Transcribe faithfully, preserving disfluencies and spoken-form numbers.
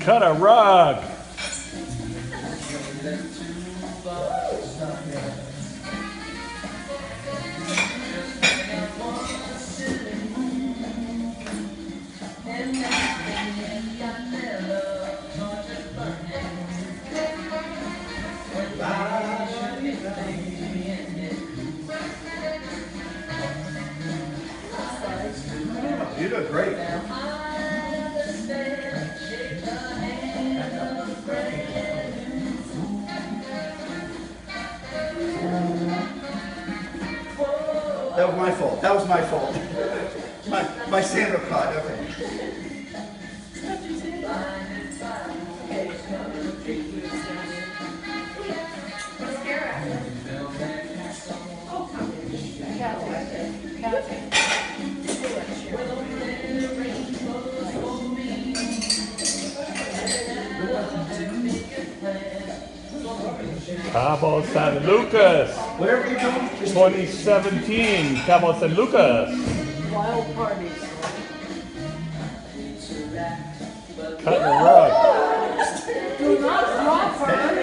Cut a rug. You did great. That was my fault. That was my fault. my my Sandra caught. Okay. Cabo San Lucas. Where are you going? twenty seventeen, Cabo San Lucas. Wild parties. Cut a rug. Do not drop her.